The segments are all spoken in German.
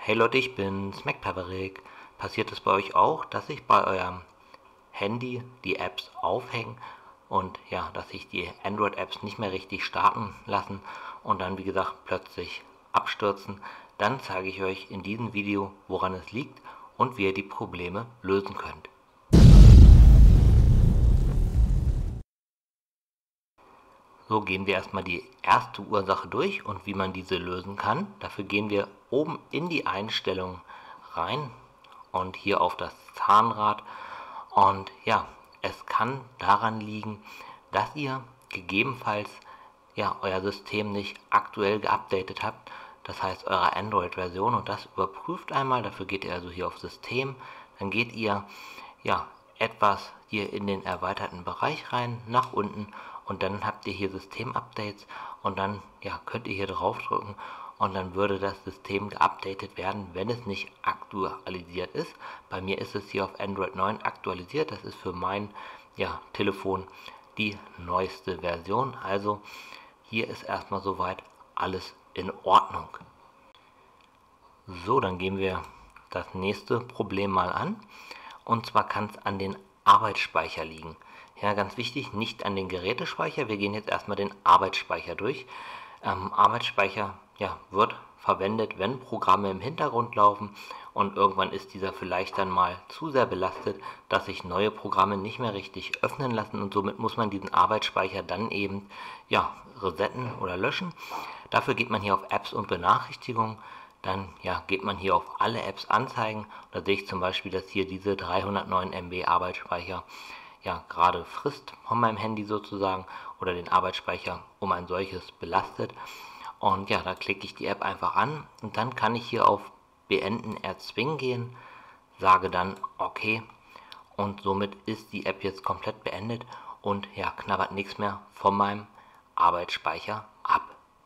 Hey Leute, ich bin's, MacPaverick. Passiert es bei euch auch, dass sich bei eurem Handy die Apps aufhängen und ja, dass sich die Android-Apps nicht mehr richtig starten lassen und dann wie gesagt plötzlich abstürzen? Dann zeige ich euch in diesem Video, woran es liegt und wie ihr die Probleme lösen könnt. So, gehen wir erstmal die erste Ursache durch und wie man diese lösen kann. Dafür gehen wir oben in die Einstellungen rein und hier auf das Zahnrad. Und ja, es kann daran liegen, dass ihr gegebenenfalls ja euer System nicht aktuell geupdatet habt. Das heißt eure Android-Version, und das überprüft einmal. Dafür geht ihr also hier auf System, dann geht ihr ja etwas hier in den erweiterten Bereich rein, nach unten, und dann habt ihr hier System-Updates und dann ja, könnt ihr hier drauf drücken und dann würde das System geupdatet werden, wenn es nicht aktualisiert ist. Bei mir ist es hier auf Android 9 aktualisiert, das ist für mein ja, Telefon die neueste Version. Also hier ist erstmal soweit alles in Ordnung. So, dann gehen wir das nächste Problem mal an. Und zwar kann es an den Arbeitsspeicher liegen. Ja, ganz wichtig, nicht an den Gerätespeicher. Wir gehen jetzt erstmal den Arbeitsspeicher durch. Arbeitsspeicher ja, wird verwendet, wenn Programme im Hintergrund laufen und irgendwann ist dieser vielleicht dann mal zu sehr belastet, dass sich neue Programme nicht mehr richtig öffnen lassen, und somit muss man diesen Arbeitsspeicher dann eben ja, resetten oder löschen. Dafür geht man hier auf Apps und Benachrichtigungen. Dann ja, geht man hier auf alle Apps anzeigen. Da sehe ich zum Beispiel, dass hier diese 309 MB Arbeitsspeicher ja gerade frisst von meinem Handy sozusagen oder den Arbeitsspeicher um ein solches belastet. Und ja, da klicke ich die App einfach an und dann kann ich hier auf Beenden erzwingen gehen, sage dann okay und somit ist die App jetzt komplett beendet und ja, knabbert nichts mehr von meinem Arbeitsspeicher ab.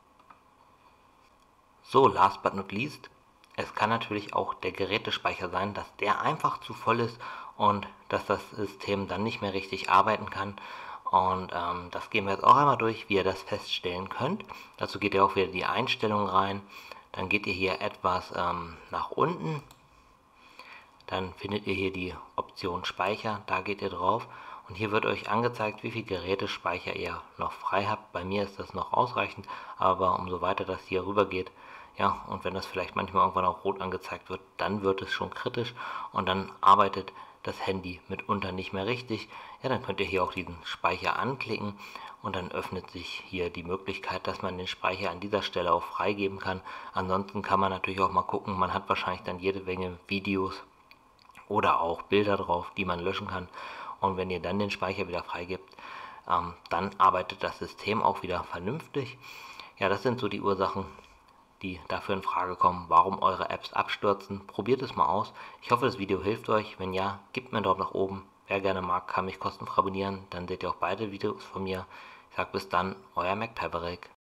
So, last but not least, es kann natürlich auch der Gerätespeicher sein, dass der einfach zu voll ist und dass das System dann nicht mehr richtig arbeiten kann. Und das gehen wir jetzt auch einmal durch, wie ihr das feststellen könnt. Dazu geht ihr auch wieder die Einstellungen rein. Dann geht ihr hier etwas nach unten. Dann findet ihr hier die Option Speicher. Da geht ihr drauf. Und hier wird euch angezeigt, wie viel Gerätespeicher ihr noch frei habt. Bei mir ist das noch ausreichend, aber umso weiter das hier rüber geht, ja, und wenn das vielleicht manchmal irgendwann auch rot angezeigt wird, dann wird es schon kritisch und dann arbeitet das Handy mitunter nicht mehr richtig. Ja, dann könnt ihr hier auch diesen Speicher anklicken und dann öffnet sich hier die Möglichkeit, dass man den Speicher an dieser Stelle auch freigeben kann. Ansonsten kann man natürlich auch mal gucken, man hat wahrscheinlich dann jede Menge Videos oder auch Bilder drauf, die man löschen kann. Und wenn ihr dann den Speicher wieder freigibt, dann arbeitet das System auch wieder vernünftig. Ja, das sind so die Ursachen, die dafür in Frage kommen, warum eure Apps abstürzen. Probiert es mal aus. Ich hoffe, das Video hilft euch. Wenn ja, gebt mir einen Daumen nach oben. Wer gerne mag, kann mich kostenfrei abonnieren. Dann seht ihr auch beide Videos von mir. Ich sage bis dann, euer MacPaverick.